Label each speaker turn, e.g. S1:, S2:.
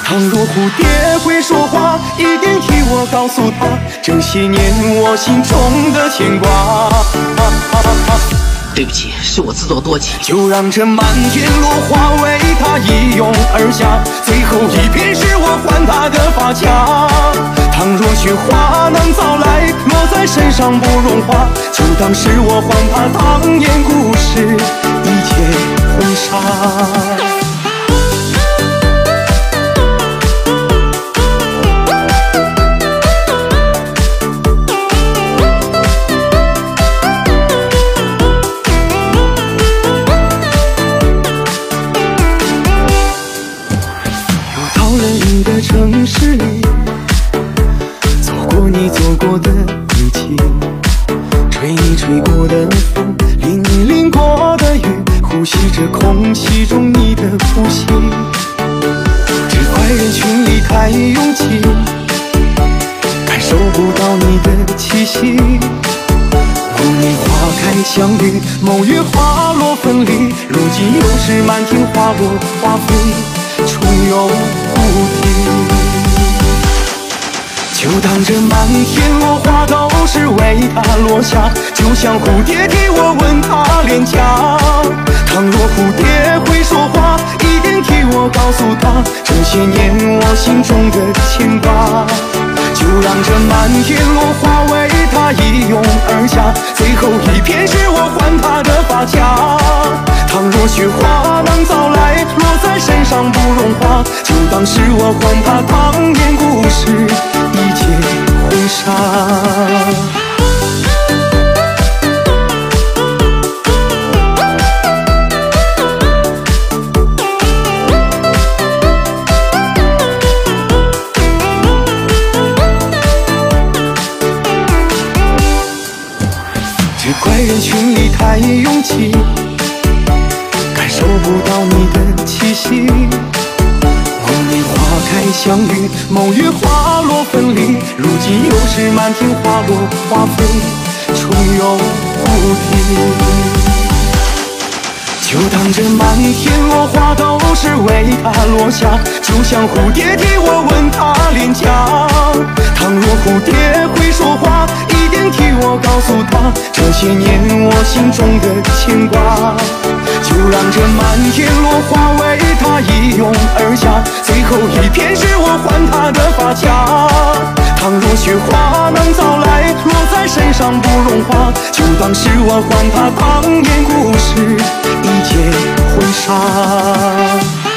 S1: 倘若蝴蝶会说话，一定替我告诉她，这些年我心中的牵挂。
S2: 对不起，是我自作多情。
S1: 就让这满天落花为她一拥而下，最后一片是我还她的发卡。倘若雪花能早来，落在身上不融化，就当是我还她当年故事一件婚纱。城市里，走过你走过的雨季，吹你吹过的风，淋你淋过的雨，呼吸着空气中你的呼吸。只怪人群里太拥挤，感受不到你的气息。某年花开相遇，某月花落分离，如今又是满天花落花飞，重游故地。就当这满天落花都是为他落下，就像蝴蝶替我吻他脸颊。倘若蝴蝶会说话，一定替我告诉他，这些年我心中的牵挂。就让这满天落花为他一拥而下，最后一片是我还他的发卡。倘若雪花能早来，落在身上不融化，就当是我还他当年故事一件婚纱。只怪人群里太拥挤，感受不到你的气息。某年花开相遇，某月花落分离，如今又是满天花落花飞，重游故地。就当这满天落花都是为他落下，就像蝴蝶替我吻他脸颊。倘若蝴蝶会说话，一定替我告诉他，这些年我心中的牵挂。就让这满天落花为他一拥而下，最后一片是我还他的发卡。倘若雪花能早来，落在身上不融化，就当是我还他当年故事一件婚纱。